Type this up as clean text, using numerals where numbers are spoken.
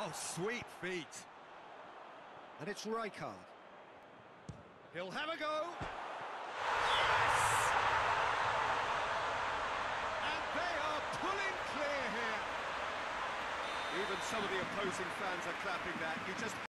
Oh, sweet feet. And it's Rijkaard. He'll have a go. And they are pulling clear here. Even some of the opposing fans are clapping that. You just